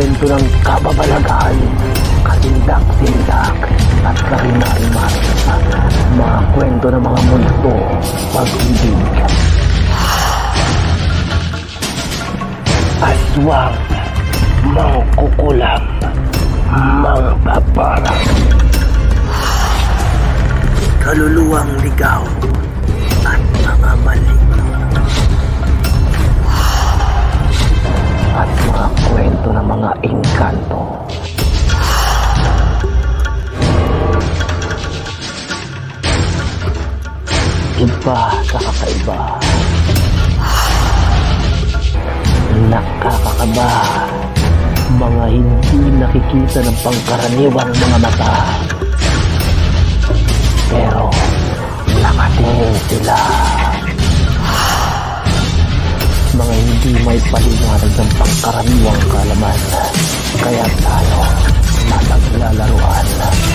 kwento ng kababalaghan, katindak-tindak at karimar-rimar. Mga kwento ng mga multo, pag-ibig, aswang, mangkukulam, mga paparang, kaluluwang ligaw at mga maligno. At mga kwento ng mga engkanto. Iba sa kakaiba. Nakakakaba. Mga hindi nakikita ng pangkaraniwang mga mata. Pero nakatingin sila. Mga hindi may paliwanag ng pangkaraniwang kaalaman. Kaya tayo mataglalaruan.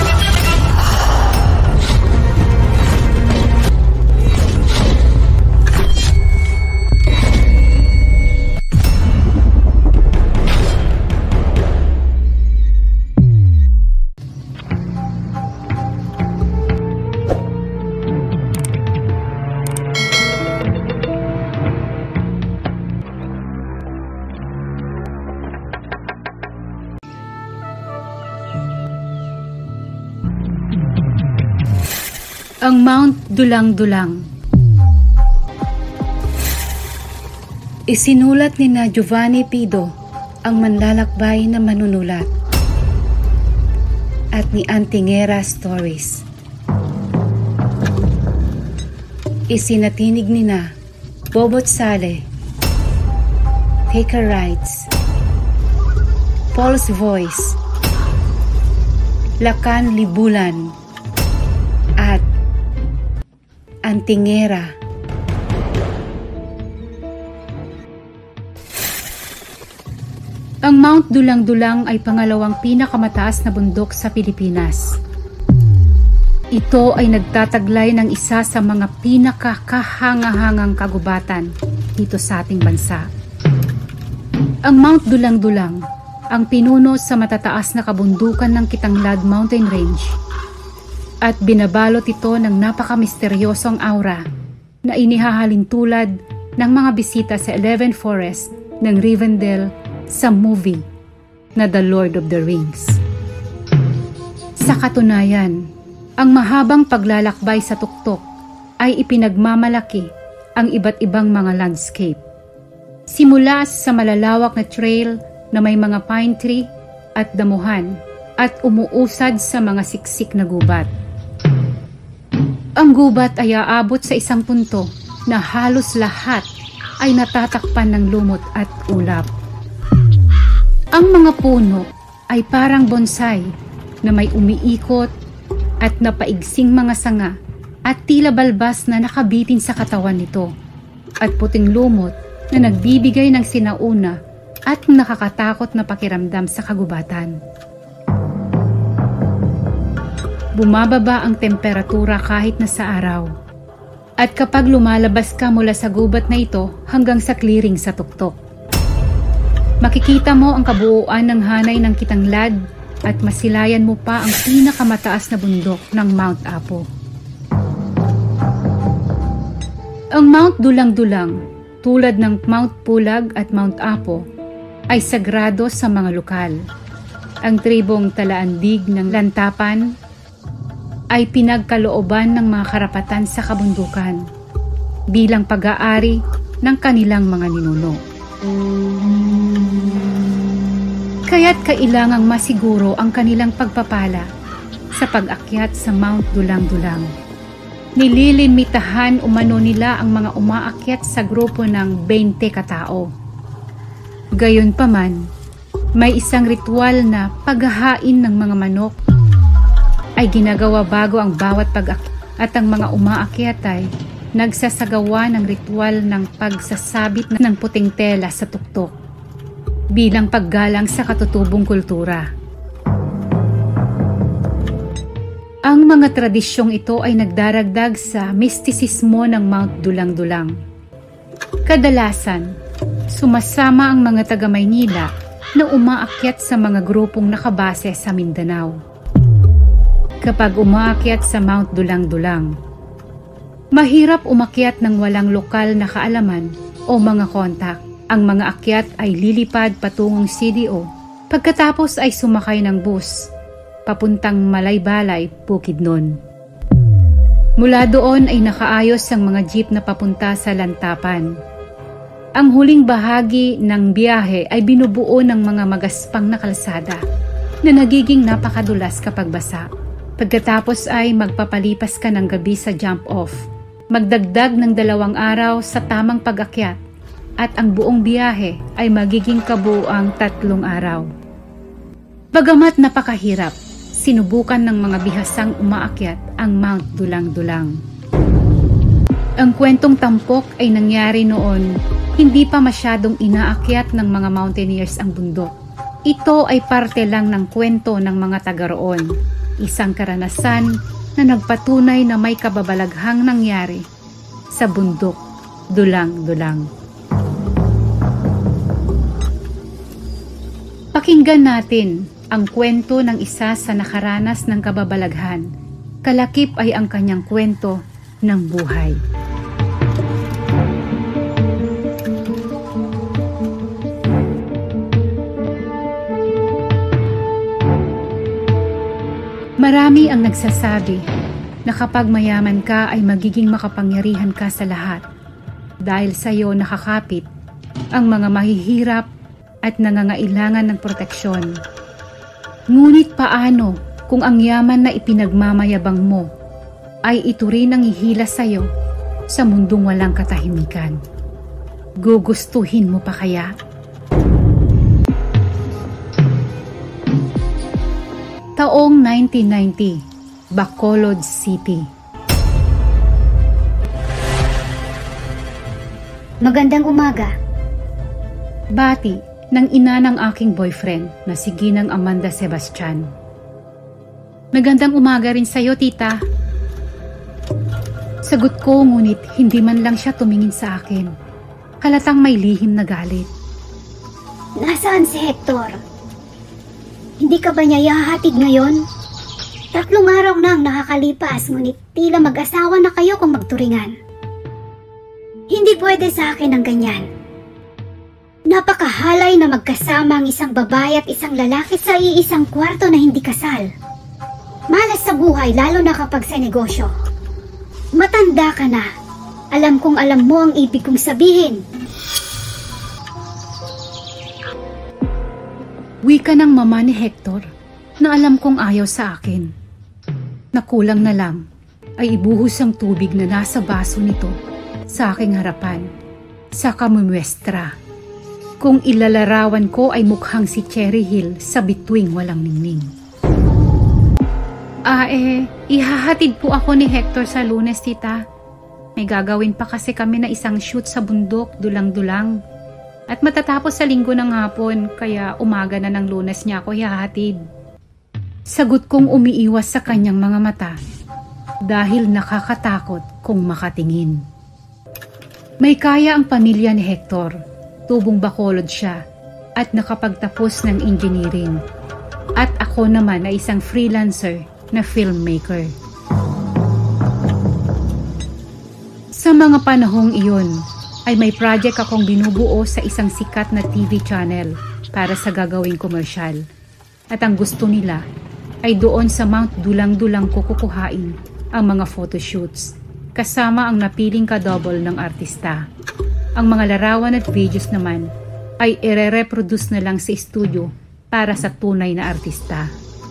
Ang Mount Dulang-Dulang. Isinulat ni na Giovanni Pido ang manlalakbay na manunulat at ni Antingera Stories. Isinatinig ni na Bobot Sale, Taker Writes, Paul's Voice, Lakan Libulan at Antingera. Ang Mount Dulang-Dulang ay pangalawang pinakamataas na bundok sa Pilipinas. Ito ay nagtataglay ng isa sa mga pinakakahangahangang kagubatan dito sa ating bansa. Ang Mount Dulang-Dulang ang pinuno sa matataas na kabundukan ng Kitanglad Mountain Range at binabalot ito ng napaka-misteryosong aura na inihahalin tulad ng mga bisita sa 11 Forest ng Rivendell sa movie na The Lord of the Rings. Sa katunayan, ang mahabang paglalakbay sa tuktok ay ipinagmamalaki ang iba't ibang mga landscape. Simula sa malalawak na trail na may mga pine tree at damuhan at umuusad sa mga siksik na gubat. Ang gubat ay aabot sa isang punto na halos lahat ay natatakpan ng lumot at ulap. Ang mga puno ay parang bonsai na may umiikot at napaigsing mga sanga at tila balbas na nakabitin sa katawan nito at puting lumot na nagbibigay ng sinauna at nakakatakot na pakiramdam sa kagubatan. Bumababa ang temperatura kahit na sa araw. At kapag lumalabas ka mula sa gubat na ito hanggang sa clearing sa tuktok, makikita mo ang kabuuan ng hanay ng Kitanglad at masilayan mo pa ang pinakamataas na bundok ng Mount Apo. Ang Mount Dulang-Dulang, tulad ng Mount Pulag at Mount Apo, ay sagrado sa mga lokal. Ang tribong Talaandig ng Lantapan ay pinagkalooban ng mga karapatan sa kabundukan bilang pag-aari ng kanilang mga ninuno. Kaya't kailangang masiguro ang kanilang pagpapala sa pag-akyat sa Mount Dulang-Dulang. Nililimitahan umano nila ang mga umaakyat sa grupo ng 20 katao. Gayunpaman, may isang ritual na paghahain ng mga manok ay ginagawa bago ang bawat pag-akyat at ang mga umaakyat ay nagsasagawa ng ritual ng pagsasabit ng puting tela sa tuktok bilang paggalang sa katutubong kultura. Ang mga tradisyong ito ay nagdaragdag sa mistisismo ng Mount Dulang-Dulang. Kadalasan, sumasama ang mga taga-Maynila na umaakyat sa mga grupong nakabase sa Mindanao. Kapag umaakyat sa Mount Dulang-Dulang, mahirap umakyat ng walang lokal na kaalaman o mga kontak. Ang mga akyat ay lilipad patungong CDO, pagkatapos ay sumakay ng bus papuntang Malaybalay, Bukidnon. Mula doon ay nakaayos ang mga jeep na papunta sa Lantapan. Ang huling bahagi ng biyahe ay binubuo ng mga magaspang na kalsada na nagiging napakadulas kapag basa. Pagkatapos ay magpapalipas ka ng gabi sa jump-off, magdagdag ng 2 araw sa tamang pag-akyat, at ang buong biyahe ay magiging kabuuang 3 araw. Bagamat napakahirap, sinubukan ng mga bihasang umaakyat ang Mount Dulang-Dulang. Ang kwentong tampok ay nangyari noon, hindi pa masyadong inaakyat ng mga mountaineers ang bundok. Ito ay parte lang ng kwento ng mga taga roon, isang karanasan na nagpatunay na may kababalaghang nangyari sa bundok Dulang-Dulang. Pakinggan natin ang kwento ng isa sa nakaranas ng kababalaghan. Kalakip ay ang kanyang kwento ng buhay. Marami ang nagsasabi na kapag mayaman ka ay magiging makapangyarihan ka sa lahat dahil sa iyo nakakapit ang mga mahihirap at nangangailangan ng proteksyon. Ngunit paano kung ang yaman na ipinagmamayabang mo ay ito rin ang ihila sa iyo sa mundong walang katahimikan? Gugustuhin mo pa kaya? Taong 1990, Bacolod City. Magandang umaga. Bati ng ina ng aking boyfriend na si Ginang Amanda Sebastian. Magandang umaga rin sa'yo, tita. Sagot ko, ngunit hindi man lang siya tumingin sa akin. Halatang may lihim na galit. Nasaan si Hector? Hindi ka ba niya ihahatid ngayon? 3 araw na ang nakakalipas, ngunit tila mag-asawa na kayo kung magturingan. Hindi pwede sa akin ang ganyan. Napakahalay na magkasama ang isang babae at isang lalaki sa iisang kwarto na hindi kasal. Malas sa buhay, lalo na kapag sa negosyo. Matanda ka na. Alam kong alam mo ang ibig kong sabihin. Wika ng mama ni Hector na alam kong ayaw sa akin. Nakulang na lang ay ibuhos ang tubig na nasa baso nito sa aking harapan, sa kamumwestra. Kung ilalarawan ko ay mukhang si Cherry Hill sa bituing walang ningning. Ihahatid po ako ni Hector sa Lunes, tita. May gagawin pa kasi kami na isang shoot sa bundok, Dulang-Dulang. At matatapos sa linggo ng hapon, kaya umaga na ng Lunes niya ako ihahatid. Sagot kong umiiwas sa kanyang mga mata dahil nakakatakot kung makatingin. May kaya ang pamilya ni Hector. Tubong Bacolod siya at nakapagtapos ng engineering. At ako naman ay isang freelancer na filmmaker. Sa mga panahong iyon, ay may project akong binubuo sa isang sikat na TV channel para sa gagawing komersyal. At ang gusto nila ay doon sa Mount Dulang-Dulang ko kukuhain ang mga photoshoots kasama ang napiling kadouble ng artista. Ang mga larawan at videos naman ay ire-reproduce na lang sa studio para sa tunay na artista.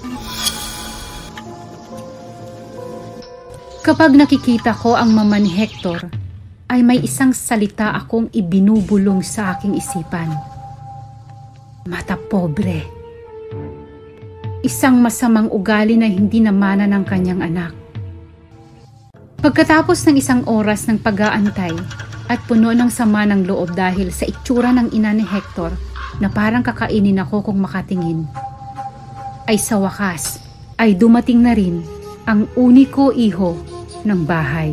Kapag nakikita ko ang mama ni Hector, ay may isang salita akong ibinubulong sa aking isipan. Mata pobre. Isang masamang ugali na hindi namana ng kanyang anak. Pagkatapos ng isang oras ng pag-aantay at puno ng sama ng loob dahil sa itsura ng ina ni Hector na parang kakainin ako kung makatingin, ay sa wakas ay dumating na rin ang uniko iho ng bahay.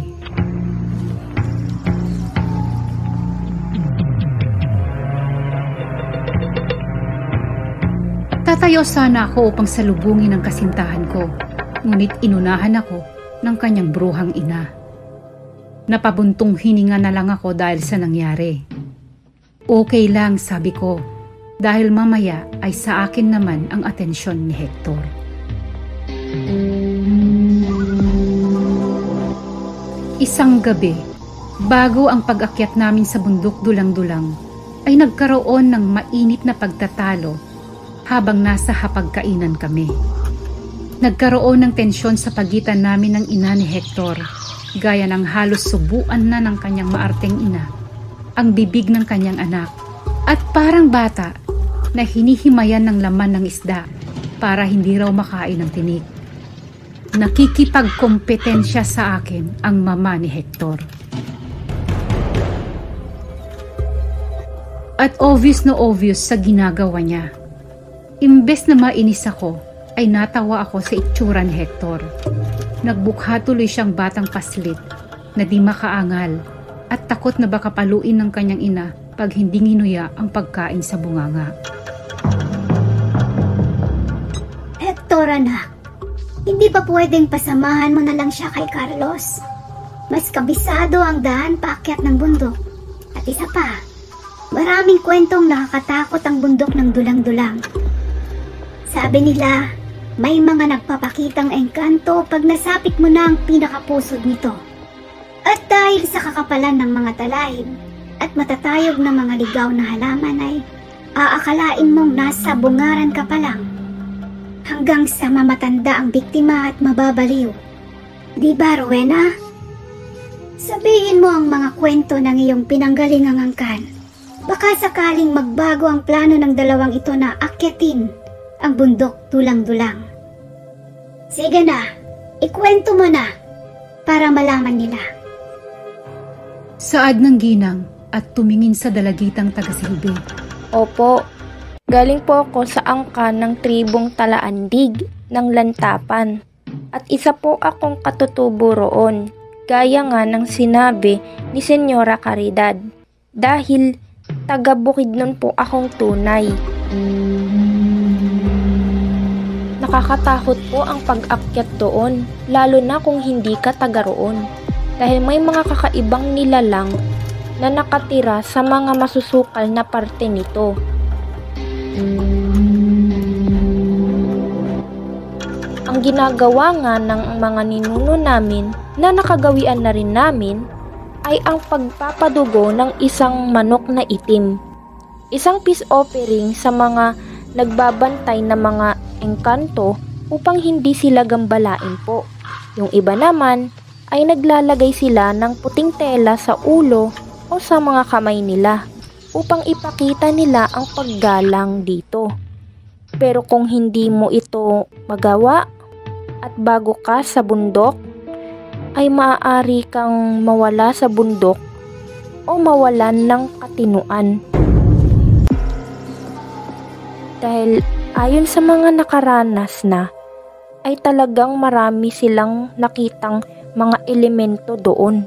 Tatayo sana ako upang salubungin ang kasintahan ko, ngunit inunahan ako ng kanyang bruhang ina. Napabuntong hininga na lang ako dahil sa nangyari. Okay lang, sabi ko, dahil mamaya ay sa akin naman ang atensyon ni Hector. Isang gabi, bago ang pag-akyat namin sa bundok dulang-dulang, ay nagkaroon ng mainit na pagtatalo habang nasa hapagkainan kami. Nagkaroon ng tensyon sa pagitan namin ng ina ni Hector, gaya ng halos subuan na ng kanyang maarteng ina ang bibig ng kanyang anak, at parang bata na hinihimayan ng laman ng isda para hindi raw makain ng tinik. Nakikipagkompetensya sa akin ang mama ni Hector. At obvious na obvious sa ginagawa niya. Imbes na mainis ako, ay natawa ako sa itsura ni Hector. Nagbukha tuloy siyang batang paslit na di makaangal at takot na baka paluin ng kanyang ina pag hindi nginuya ang pagkain sa bunganga. Hector, anak, hindi ba pwedeng pasamahan mo na lang siya kay Carlos? Mas kabisado ang daan paakyat ng bundok. At isa pa, maraming kwentong nakakatakot ang bundok ng dulang-dulang. Sabi nila, may mga nagpapakitang engkanto pag nasapit mo na ang pinakapusod nito. At dahil sa kakapalan ng mga talahib at matatayog na mga ligaw na halaman ay aakalain mong nasa bungaran ka pa lang, hanggang sa mamatanda ang biktima at mababaliw. Di ba, Rowena? Sabihin mo ang mga kwento ng iyong pinanggalingang angkan. Baka sakaling magbago ang plano ng dalawang ito na akyatin ang bundok dulang-dulang. Sige na, ikwento mo na para malaman nila. Saad ng ginang at tumingin sa dalagitang tagasilbi. Opo, galing po ako sa angkan ng tribong Talaandig ng Lantapan. At isa po akong katutubo roon, gaya nga ng sinabi ni Senyora Caridad. Dahil taga-Bukidnon po akong tunay. Nakakatakot po ang pag-akyat doon, lalo na kung hindi ka taga roon. Dahil may mga kakaibang nilalang na nakatira sa mga masusukal na parte nito. Ang ginagawa nga ng mga ninuno namin na nakagawian na rin namin ay ang pagpapadugo ng isang manok na itim. Isang peace offering sa mga nagbabantay na mga engkanto upang hindi sila gambalain po. Yung iba naman ay naglalagay sila ng puting tela sa ulo o sa mga kamay nila upang ipakita nila ang paggalang dito. Pero kung hindi mo ito magawa at bago ka sa bundok, ay maaari kang mawala sa bundok o mawalan ng katinuan. Dahil ayon sa mga nakaranas na, ay talagang marami silang nakitang mga elemento doon.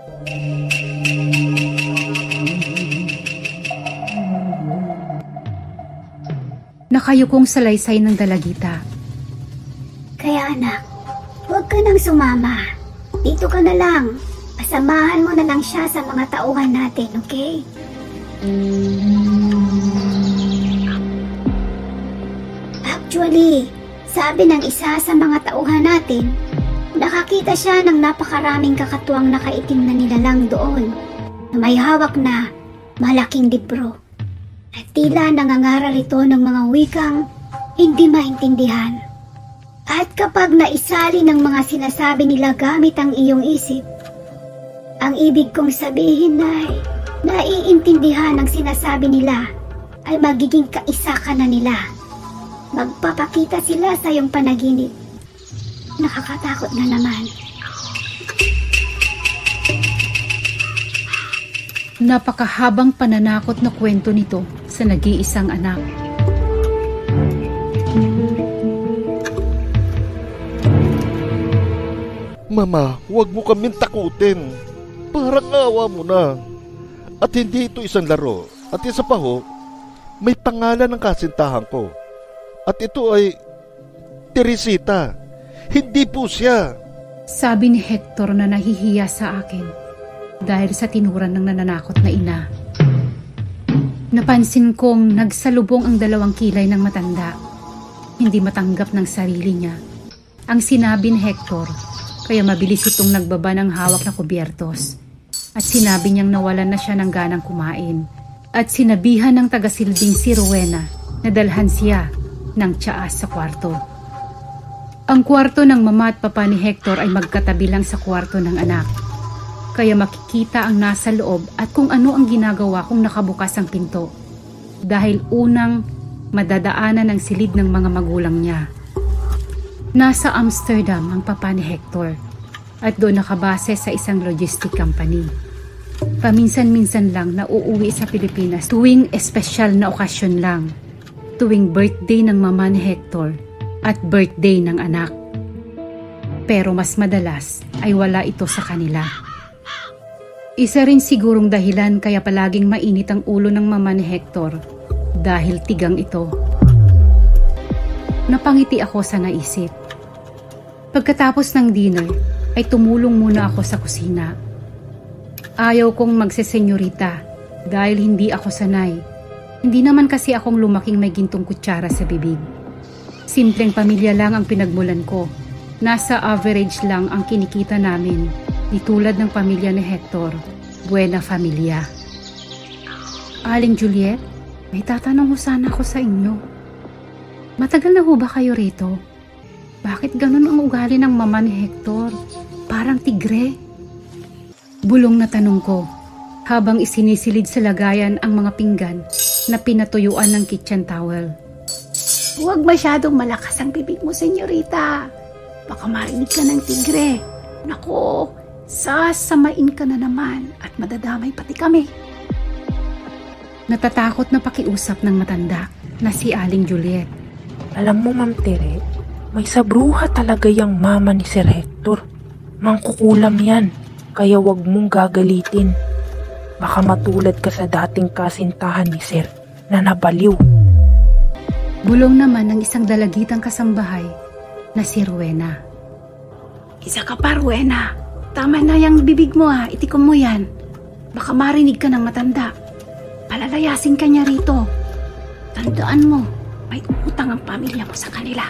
Nakayukong salaysay ng dalagita. Kaya anak, huwag ka nang sumama. Dito ka na lang. Pasamahan mo na lang siya sa mga tauhan natin, okay? Actually, sabi ng isa sa mga tauhan natin, nakakita siya ng napakaraming kakatuwang nakaitim na nilalang doon na may hawak na malaking libro. At tila nangangaral ito ng mga wikang hindi maintindihan. At kapag naisali ng mga sinasabi nila gamit ang iyong isip, ang ibig kong sabihin ay naiintindihan ang sinasabi nila ay magiging kaisa ka na nila. Magpapakita sila sa iyong panaginip. Nakakatakot na naman. Napakahabang pananakot na kwento nito sa nag-iisang anak. Mama, huwag mo kaming takutin. Parang awa mo na. At hindi ito isang laro. At isa pa ho, may pangalan ng kasintahan ko. At ito ay Teresita. Hindi po siya. Sabi ni Hector na nahihiya sa akin dahil sa tinuran ng nananakot na ina. Napansin kong nagsalubong ang 2 kilay ng matanda. Hindi matanggap ng sarili niya ang sinabi ni Hector, kaya mabilis itong nagbaba ng hawak na kubyertos. At sinabi niyang nawalan na siya ng ganang kumain. At sinabihan ng tagasilbing si Rowena na dalhan siya ng tsaas sa kwarto. Ang kwarto ng mama at papa ni Hector ay magkatabi lang sa kwarto ng anak. Kaya makikita ang nasa loob at kung ano ang ginagawa kung nakabukas ang pinto. Dahil unang madadaanan ang silid ng mga magulang niya. Nasa Amsterdam ang papa ni Hector at doon nakabase sa isang logistic company. Paminsan-minsan lang na uuwi sa Pilipinas tuwing espesyal na okasyon lang. Tuwing birthday ng mama ni Hector at birthday ng anak. Pero mas madalas ay wala ito sa kanila. Isa rin sigurong dahilan kaya palaging mainit ang ulo ng mama ni Hector dahil tigang ito. Napangiti ako sa naisip. Pagkatapos ng dinner ay tumulong muna ako sa kusina. Ayaw kong magsesenyorita dahil hindi ako sanay. Hindi naman kasi akong lumaking may gintong kutsara sa bibig. Simpleng pamilya lang ang pinagmulan ko. Nasa average lang ang kinikita namin. Di tulad ng pamilya ni Hector, buena familia. Aling Juliet, may tatanong ko sana ako sa inyo. Matagal na ho ba kayo rito? Bakit ganun ang ugali ng mama ni Hector? Parang tigre. Bulong na tanong ko habang isinisilid sa lagayan ang mga pinggan na pinatuyuan ng kitchen towel. Huwag masyadong malakas ang bibig mo, senyorita. Baka marinig ka ng tigre. Naku, sasamain ka na naman at madadamay pati kami. Natatakot na pakiusap ng matanda na si Aling Juliet. Alam mo, Ma'am Tere, may sabruha talaga yung mama ni Sir Hector. Mangkukulam yan, kaya wag mong gagalitin. Baka matulad ka sa dating kasintahan ni Sir na nabaliw. Bulong naman ng isang dalagitang kasambahay na si Rowena. Isa ka pa, Rowena. Tama na yung bibig mo ha, itikom mo yan. Baka marinig ka ng matanda. Palalayasin ka niya rito. Tandaan mo, may utang ang pamilya mo sa kanila.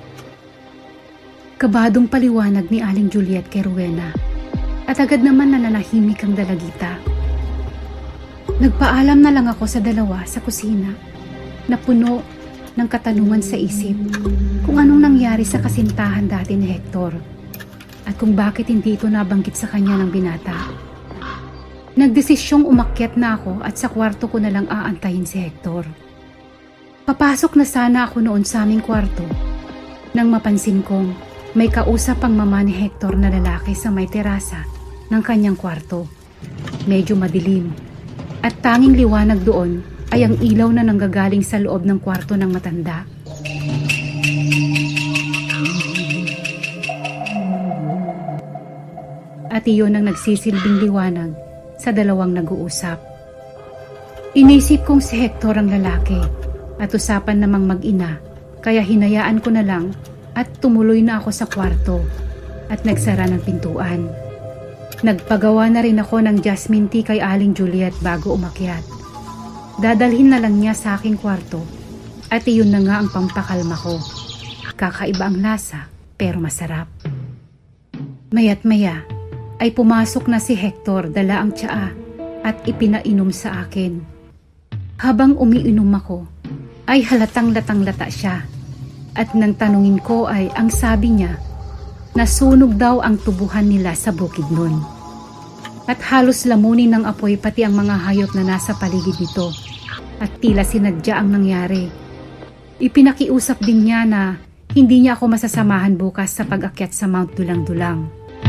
Kabadong paliwanag ni Aling Juliet kay Rowena at agad naman nananahimik ang dalagita. Nagpaalam na lang ako sa dalawa sa kusina na puno ng katanungan sa isip kung anong nangyari sa kasintahan dati ni Hector at kung bakit hindi ito nabanggit sa kanya ng binata. Nagdesisyong umakyat na ako at sa kwarto ko na lang aantayin si Hector. Papasok na sana ako noon sa aming kwarto nang mapansin kong may kausap ang mama ni Hector na lalaki sa may terasa ng kanyang kwarto. Medyo madilim at tanging liwanag doon ay ang ilaw na nanggagaling sa loob ng kwarto ng matanda. At iyon ang nagsisilbing liwanag sa dalawang nag-uusap. Inisip kong si Hector ang lalaki at usapan namang mag-ina, kaya hinayaan ko na lang at tumuloy na ako sa kwarto at nagsara ng pintuan. Nagpagawa na rin ako ng jasmine tea kay Aling Juliet bago umakyat. Dadalhin na lang niya sa aking kwarto at iyon na nga ang pampakalma ko. Kakaiba ang lasa pero masarap. Maya't maya ay pumasok na si Hector, dala ang tsaa at ipinainom sa akin. Habang umiinom ako ay halatang-latang-lata siya at nang tanungin ko ay ang sabi niya nasunog daw ang tubuhan nila sa bukid nun. At halos lamunin ng apoy pati ang mga hayop na nasa paligid nito. At tila sinadya ang nangyari. Ipinakiusap din niya na hindi niya ako masasamahan bukas sa pag-akyat sa Mount Dulang-Dulang.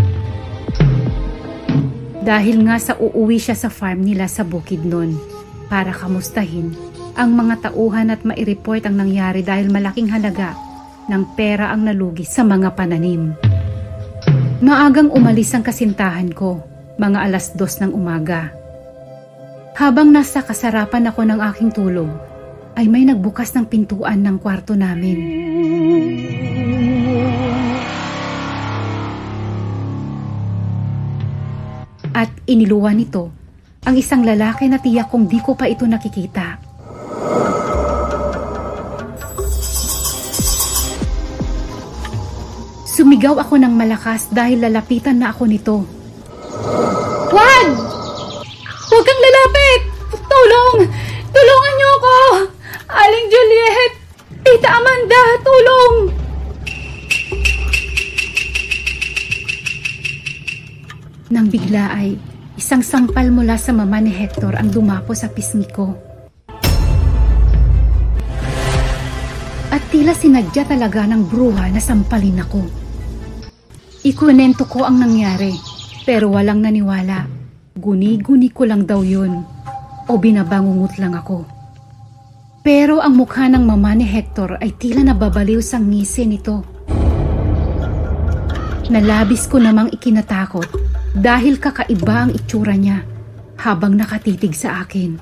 Dahil nga sa uuwi siya sa farm nila sa bukid nun para kamustahin ang mga tauhan at mai-report ang nangyari dahil malaking halaga ng pera ang nalugi sa mga pananim. Maagang umalis ang kasintahan ko, mga 2:00 ng umaga. Habang nasa kasarapan ako ng aking tulog, ay may nagbukas ng pintuan ng kwarto namin. At iniluwan nito ang isang lalaki na tiyak kong di ko pa ito nakikita. Sumigaw ako ng malakas dahil lalapitan na ako nito. Juan! Huwag kang lalapit! Tulong! Tulungan niyo ako! Aling Juliet! Tita Amanda! Tulong! Nang bigla ay isang sampal mula sa mama ni Hector ang dumapo sa pisngi ko. At tila sinadya talaga ng bruha na sampalin ako. Ikunento ko ang nangyari, pero walang naniwala. Guni-guni ko lang daw yun, o binabangungot lang ako. Pero ang mukha ng mama ni Hector ay tila nababaliw sa ngisi nito. Nalabis ko namang ikinatakot dahil kakaiba ang itsura niya habang nakatitig sa akin.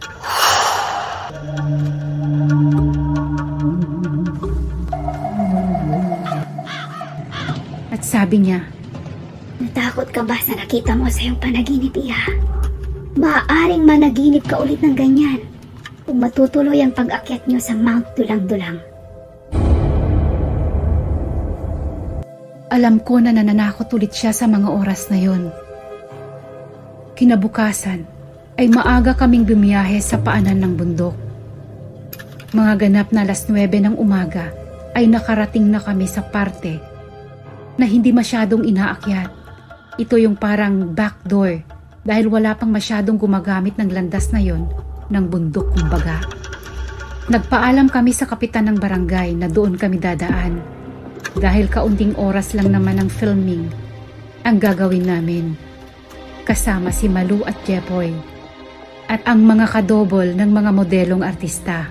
At sabi niya, natakot ka ba sa nakita mo sa iyong panaginip, Iha? Maaaring managinip ka ulit ng ganyan kung matutuloy ang pag-akyat niyo sa Mount Dulang-Dulang. Alam ko na nananakot ulit siya sa mga oras na yon. Kinabukasan ay maaga kaming bumiyahe sa paanan ng bundok. Mga ganap na 9:00 ng umaga ay nakarating na kami sa parte na hindi masyadong inaakyat. Ito yung parang back door dahil wala pang masyadong gumagamit ng landas na yon ng bundok kumbaga. Nagpaalam kami sa kapitan ng barangay na doon kami dadaan dahil kaunting oras lang naman ang filming ang gagawin namin. Kasama si Malu at Jepoy at ang mga kadobol ng mga modelong artista.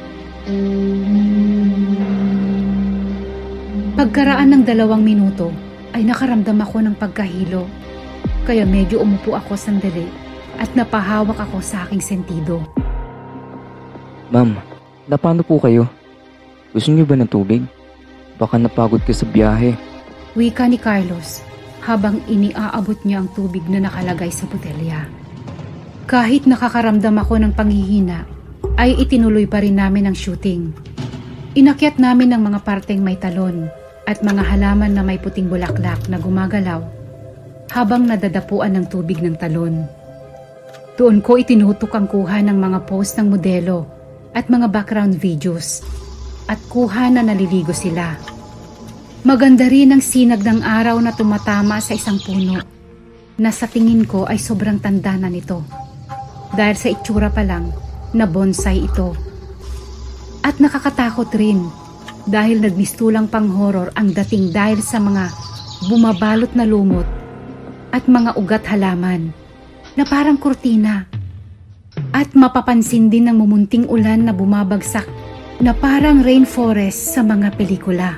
Pagkaraan ng 2 minuto ay nakaramdam ako ng pagkahilo, kaya medyo umupo ako sandali at napahawak ako sa aking sentido. Ma'am, napano po kayo? Gusto niyo ba ng tubig? Baka napagod ka sa biyahe. Wika ni Carlos habang iniaabot niya ang tubig na nakalagay sa botelya. Kahit nakakaramdam ako ng panghihina, ay itinuloy pa rin namin ang shooting. Inakyat namin ang mga parteng may talon at mga halaman na may puting bulaklak na gumagalaw habang nadadapuan ng tubig ng talon. Doon ko itinutok ang kuha ng mga post ng modelo at mga background videos at kuha na naliligo sila. Maganda rin ang sinag ng araw na tumatama sa isang puno na sa tingin ko ay sobrang tanda na nito dahil sa itsura pa lang na bonsai ito. At nakakatakot rin dahil nagmistulang pang horror ang dating dahil sa mga bumabalot na lumot at mga ugat halaman na parang kurtina. At mapapansin din ng mumunting ulan na bumabagsak na parang rainforest sa mga pelikula.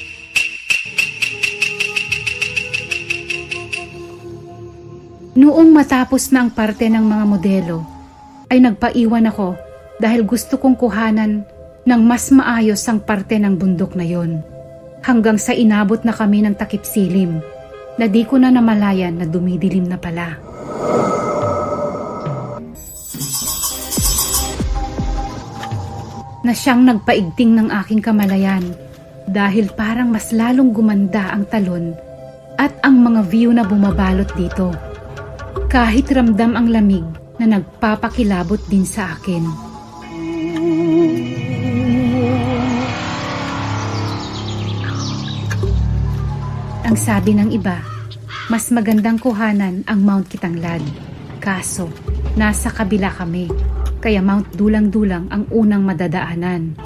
Noong matapos na ang parte ng mga modelo, ay nagpaiwan ako dahil gusto kong kuhanan ng mas maayos ang parte ng bundok na yon. Hanggang sa inabot na kami ng takip silim na di ko na namalayan na dumidilim na pala. Na siyang nagpaigting ng aking kamalayan dahil parang mas lalong gumanda ang talon at ang mga view na bumabalot dito. Kahit ramdam ang lamig na nagpapakilabot din sa akin. Ang sabi ng iba, mas magandang kuhanan ang Mount Kitanglad. Kaso, nasa kabila kami, kaya Mount Dulang-Dulang ang unang madadaanan.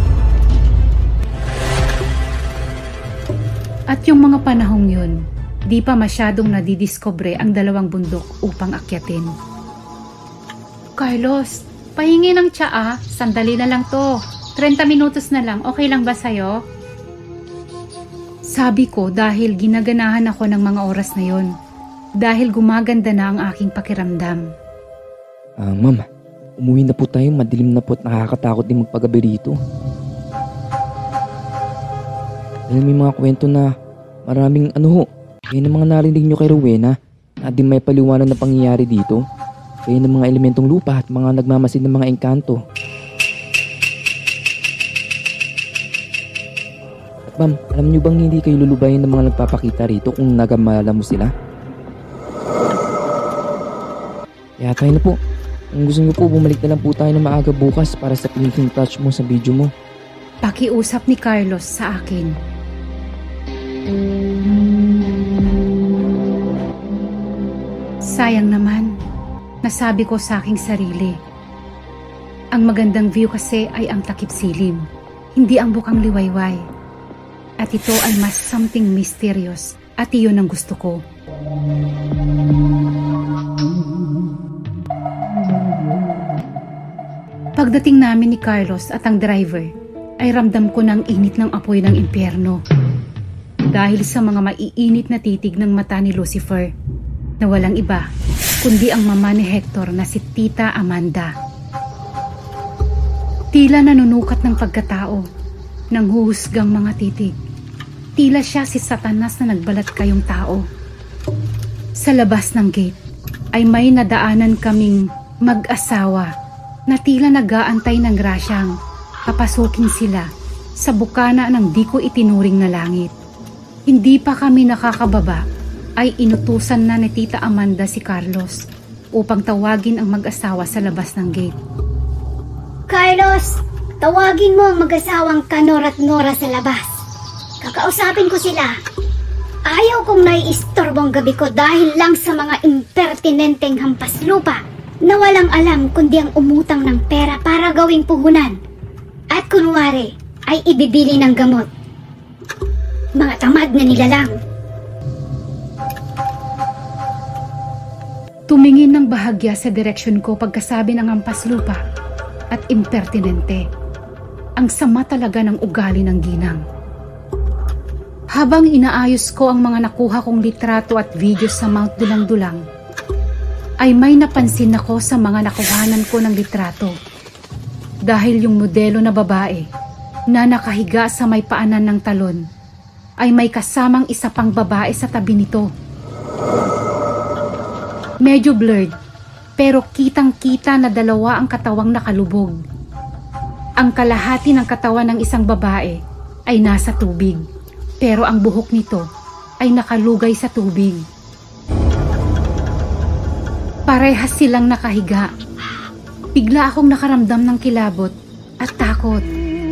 At yung mga panahong yun, di pa masyadong nadidiscover ang 2 bundok upang akyatin. Carlos, pahingi ng tsaa. Sandali na lang to. 30 minutos na lang. Okay lang ba sa'yo? Sabi ko dahil ginaganahan ako ng mga oras na yon. Dahil gumaganda na ang aking pakiramdam. Ma'am, Umuwi na po tayo, madilim na po at nakakatakot din magpagabi rito. Dahil may mga kwento na maraming kaya ng mga narinig nyo kay Rowena na di may paliwanag na pangyayari dito. Kaya ng mga elementong lupa at mga nagmamasid ng mga engkanto. At ma'am, alam nyo bang hindi kayo lulubayin ng mga nagpapakita rito kung nagamala mo sila? Kaya tayo na po. Kung gusto nyo po, bumalik na lang po tayo na maaga bukas para sa finishing touch mo sa video mo. Pakiusap ni Carlos sa akin. Sayang naman, nasabi ko sa aking sarili. Ang magandang view kasi ay ang takip silim, hindi ang bukang liwayway. At ito ay mas something mysterious at iyon ang gusto ko. Pagdating namin ni Carlos at ang driver, ay ramdam ko ng init ng apoy ng impyerno. Dahil sa mga maiinit na titig ng mata ni Lucifer, na walang iba, kundi ang mama ni Hector na si Tita Amanda. Tila nanunukat ng pagkatao, ng huhusgang mga titig. Tila siya si Satanas na nagbalat kayong tao. Sa labas ng gate, ay may nadaanan kaming mag-asawa na tila nag-aantay ng grasyang papasukin sila sa bukana ng di ko itinuring na langit. Hindi pa kami nakakababa ay inutusan na ni Tita Amanda si Carlos upang tawagin ang mag-asawa sa labas ng gate. Carlos, tawagin mo ang mag-asawang Kanor at Nora sa labas. Kakausapin ko sila. Ayaw kong naiistorbong gabi ko dahil lang sa mga impertinenteng hampas lupa na walang alam kundi ang umutang ng pera para gawing puhunan. At kunwari ay ibibili ng gamot. Mga tamad na nilalang. Tumingin ng bahagya sa direksyon ko pagkasabi ng hampas lupa at impertinente. Ang sama talaga ng ugali ng ginang. Habang inaayos ko ang mga nakuha kong litrato at video sa Mount Dulang-Dulang, ay may napansin ako sa mga nakuhanan ko ng litrato. Dahil yung modelo na babae na nakahiga sa may paanan ng talon ay may kasamang isa pang babae sa tabi nito. Medyo blurred, pero kitang-kita na dalawa ang katawang nakalubog. Ang kalahati ng katawan ng isang babae ay nasa tubig. Pero ang buhok nito ay nakalugay sa tubig. Parehas silang nakahiga. Bigla akong nakaramdam ng kilabot at takot.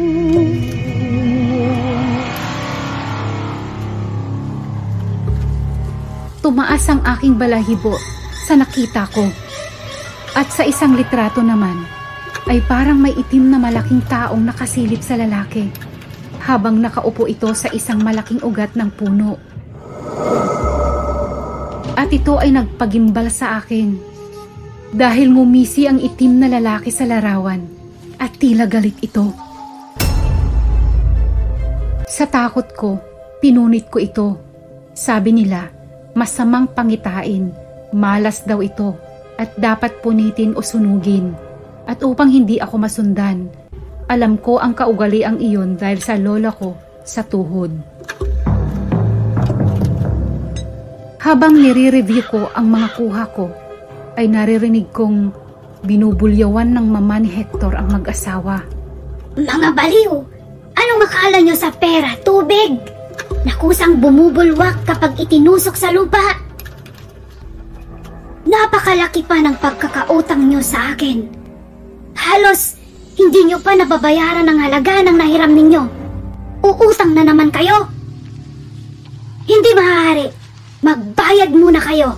Tumaas ang aking balahibo sa nakita ko. At sa isang litrato naman, ay parang may itim na malaking taong nakasilip sa lalaki. Habang nakaupo ito sa isang malaking ugat ng puno. At ito ay nagpagimbal sa akin dahil ngumisi ang itim na lalaki sa larawan at tila galit ito. Sa takot ko, pinunit ko ito. Sabi nila, masamang pangitain, malas daw ito at dapat punitin o sunugin. At upang hindi ako masundan, alam ko ang kaugaliang iyon dahil sa lola ko sa tuhod. Habang nire-review ko ang mga kuha ko, ay naririnig kong binubulyawan ng mama ni Hector ang mag-asawa. Mga baliw! Anong makala nyo sa pera? Tubig! Nakusang bumubulwak kapag itinusok sa lupa. Napakalaki pa ng pagkakautang nyo sa akin. Halos hindi nyo pa nababayaran ang halaga ng nahiram ninyo. Uutang na naman kayo. Hindi maaari. Magbayad muna kayo.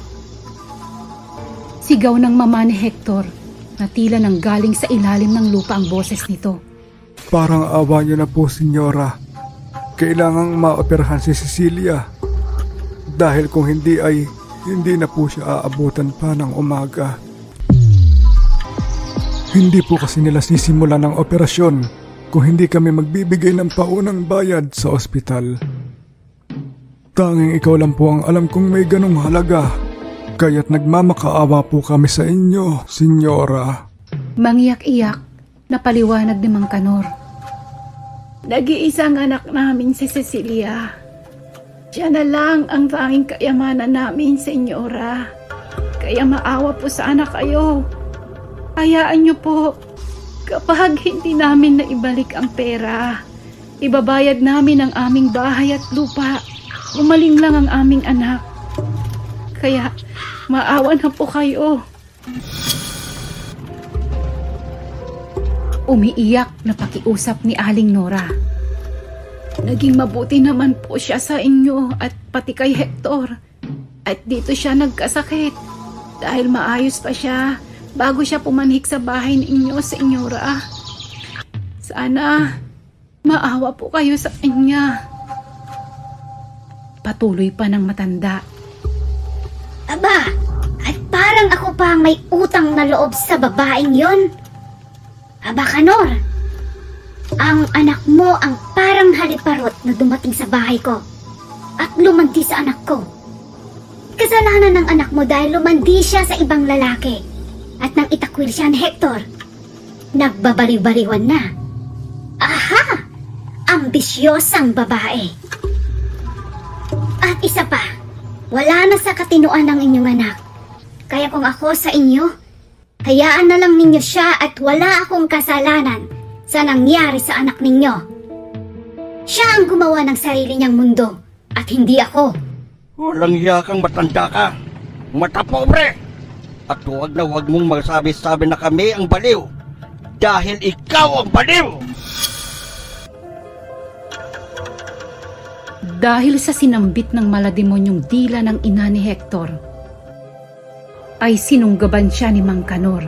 Sigaw ng mama ni Hector na tila nang galing sa ilalim ng lupa ang boses nito. Parang awa nyo na po, senyora. Kailangang maoperahan si Cecilia. Dahil kung hindi ay hindi na po siya aabutan pa ng umaga. Hindi po kasi nila sisimula ng operasyon kung hindi kami magbibigay ng paunang bayad sa ospital. Tanging ikaw lang po ang alam kong may ganong halaga, kaya't nagmamakaawa po kami sa inyo, senyora. Mangiyak-iyak na paliwanag ni Mang Kanor. Nag-iisang anak namin si Cecilia. Siya na lang ang tanging kayamanan namin, Senyora. Kaya maawa po sana kayo. Hayaan niyo po, kapag hindi namin naibalik ang pera, ibabayad namin ang aming bahay at lupa. Umaling lang ang aming anak. Kaya maawa na po kayo. Umiiyak na pakiusap ni Aling Nora. Naging mabuti naman po siya sa inyo at pati kay Hector. At dito siya nagkasakit dahil maayos pa siya bago siya pumanhik sa bahay ninyo, Senyora. Sana maawa po kayo sa kanya. Patuloy pa ng matanda. Aba, at parang ako pa ang may utang na loob sa babaeng yon. Aba, Kanor, ang anak mo ang parang haliparot na dumating sa bahay ko at lumandi sa anak ko. Kasalanan ng anak mo dahil lumandi siya sa ibang lalaki at nang itakwil siya ni Hector, nagbabaliw-baliwan na. Aha! Ambisyosang babae. At isa pa, wala na sa katinuan ng inyong anak. Kaya kung ako sa inyo, hayaan na lang ninyo siya at wala akong kasalanan sa nangyari sa anak ninyo. Siya ang gumawa ng sarili niyang mundo at hindi ako. Walang hiya kang matanda ka, matapobre. At huwag na huwag mong magsabi-sabi na kami ang baliw dahil ikaw ang baliw. Dahil sa sinambit ng malademonyong dila ng ina ni Hector, ay sinunggaban siya ni Mang Kanor.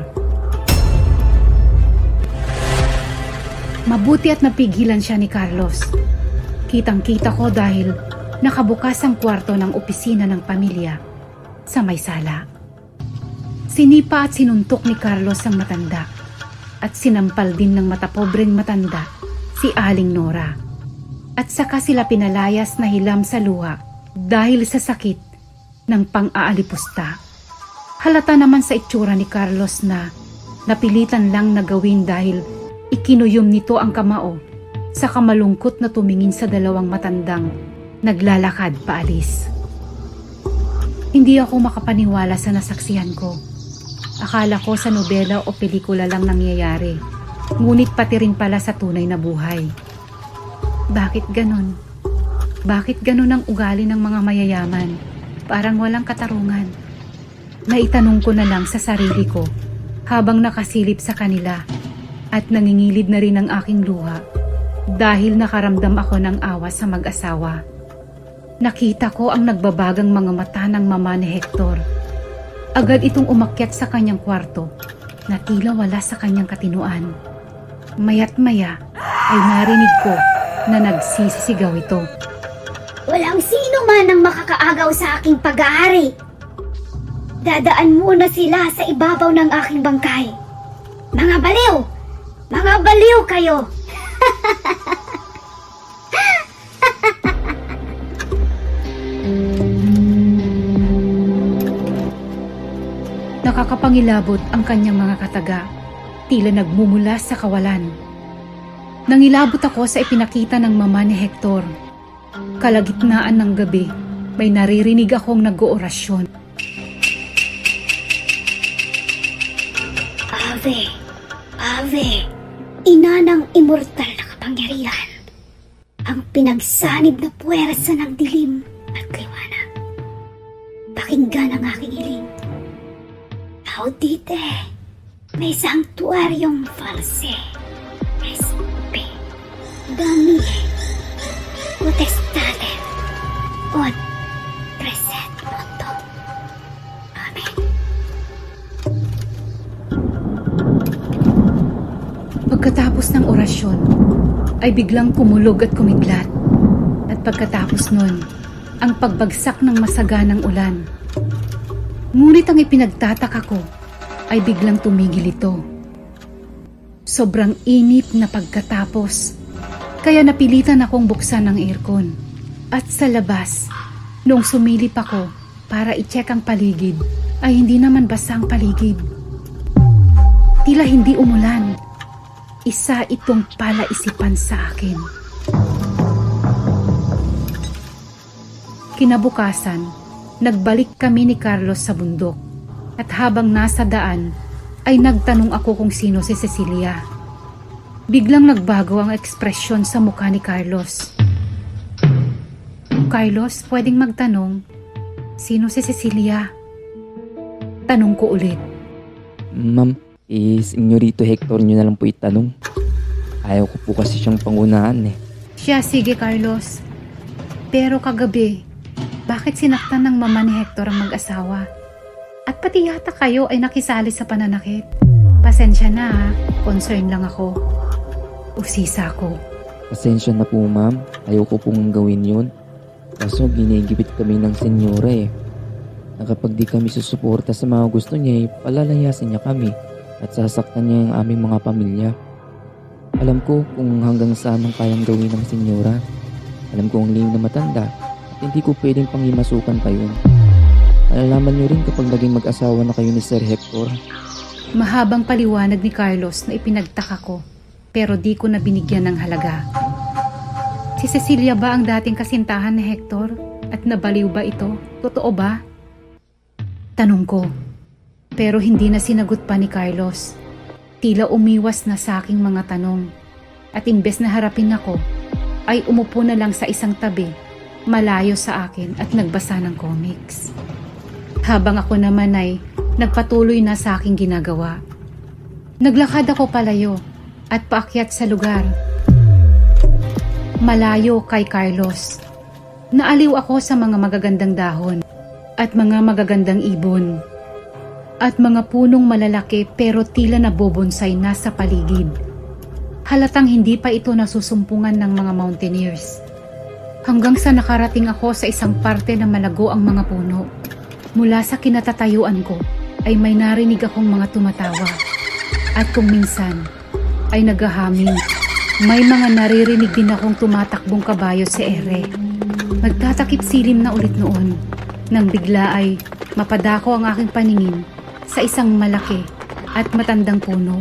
Mabuti at napigilan siya ni Carlos. Kitang-kita ko dahil nakabukas ang kwarto ng opisina ng pamilya sa may sala. Sinipa at sinuntok ni Carlos ang matanda at sinampal din ng matapobreng matanda si Aling Nora. At saka sila pinalayas na hilam sa luha dahil sa sakit ng pang-aalipusta. Halata naman sa itsura ni Carlos na napilitan lang na gawin dahil ikinuyom nito ang kamao sa kamalungkot na tumingin sa dalawang matandang naglalakad paalis. Hindi ako makapaniwala sa nasaksihan ko. Akala ko sa nobela o pelikula lang nangyayari, ngunit pati rin pala sa tunay na buhay. Bakit ganon? Bakit ganon ang ugali ng mga mayayaman? Parang walang katarungan. Naitanong ko na lang sa sarili ko habang nakasilip sa kanila at nangingilid na rin ang aking luha dahil nakaramdam ako ng awa sa mag-asawa. Nakita ko ang nagbabagang mga mata ng mama ni Hector. Agad itong umakyat sa kanyang kwarto na tila wala sa kanyang katinuan. Maya't maya ay narinig ko na nagsisisigaw ito. Walang sino man ang makakaagaw sa aking pag-aari. Dadaan muna sila sa ibabaw ng aking bangkay. Mga baliw! Mga baliw kayo! Nakakapangilabot ang kanyang mga kataga, tila nagmumula sa kawalan. Nangilabot ako sa ipinakita ng mama ni Hector. Kalagitnaan ng gabi, may naririnig akong nag-oorasyon. Ave, Ave, ina ng immortal na kapangyarihan, ang pinagsanib na puwersa ng dilim at liwanag. Pakinggan ang aking hiling. Audite, may sanctuarium false, respe, dami, potestate, od preset moto. Amen. Pagkatapos ng orasyon, ay biglang kumulog at kumidlat. At pagkatapos nun, ang pagbagsak ng masaganang ulan. Ngunit ang ipinagtataka ko ay biglang tumigil ito. Sobrang init na pagkatapos, kaya napilitan akong buksan ang aircon. At sa labas, nung sumilip ako para i-check ang paligid, ay hindi naman basa ang paligid. Tila hindi umulan. Isa itong palaisipan sa akin. Kinabukasan, nagbalik kami ni Carlos sa bundok at habang nasa daan ay nagtanong ako kung sino si Cecilia. Biglang nagbago ang ekspresyon sa mukha ni Carlos. Carlos, pwedeng magtanong, sino si Cecilia? Tanong ko ulit. Ma'am, Senyorito Hector nyo na lang po itanong. Ayaw ko po kasi siyang pangunahan eh. Siya, sige Carlos. Pero kagabi, bakit sinaktan ng mama ni Hector ang mag-asawa? At pati yata kayo ay nakisali sa pananakit. Pasensya na ha, concern lang ako. Usisa ko. Pasensya na po ma'am, ayaw ko pong gawin yun. Kaso ginigibit kami ng senyora eh. Na kapag di kami susuporta sa mga gusto niya, palalayasin niya kami at sasaktan niya ang aming mga pamilya. Alam ko kung hanggang saan ang kayang gawin ng senyora. Alam ko ang lihim na matanda at hindi ko pwedeng pangimasukan pa yun. Malalaman niyo rin kapag naging mag-asawa na kayo ni Sir Hector. Mahabang paliwanag ni Carlos na ipinagtaka ko pero di ko na binigyan ng halaga. Si Cecilia ba ang dating kasintahan ni Hector? At nabaliw ba ito? Totoo ba? Tanong ko. Pero hindi na sinagot pa ni Carlos. Tila umiwas na sa aking mga tanong. At imbes na harapin ako, ay umupo na lang sa isang tabi, malayo sa akin at nagbasa ng comics. Habang ako naman ay nagpatuloy na sa aking ginagawa. Naglakad ako palayo at paakyat sa lugar. Malayo kay Carlos. Naaliw ako sa mga magagandang dahon at mga magagandang ibon at mga punong malalaki pero tila nabobonsay na sa paligid. Halatang hindi pa ito nasusumpungan ng mga mountaineers. Hanggang sa nakarating ako sa isang parte na malago ang mga puno. Mula sa kinatatayuan ko ay may narinig akong mga tumatawa at kung minsan ay naghahaming. May mga naririnig din akong tumatakbong kabayo sa ere. Nagtatakip silim na ulit noon nang bigla ay mapadako ang aking paningin sa isang malaki at matandang puno.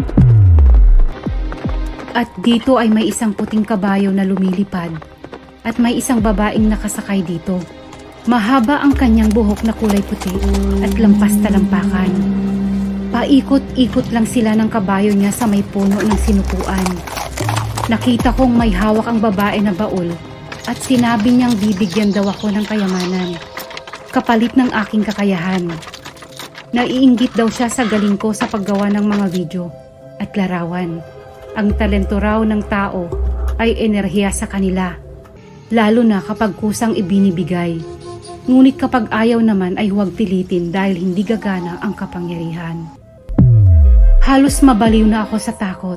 At dito ay may isang puting kabayo na lumilipad at may isang babaeng nakasakay dito. Mahaba ang kanyang buhok na kulay puti at lampas talampakan. Paikot-ikot lang sila ng kabayo niya sa may puno ng sinukuan. Nakita kong may hawak ang babae na baul at sinabi niyang bibigyan daw ako ng kayamanan, kapalit ng aking kakayahan. Naiinggit daw siya sa galing ko sa paggawa ng mga video at larawan. Ang talento raw ng tao ay enerhiya sa kanila, lalo na kapag kusang ibinibigay. Ngunit kapag ayaw naman ay huwag pilitin dahil hindi gagana ang kapangyarihan. Halos mabaliw na ako sa takot.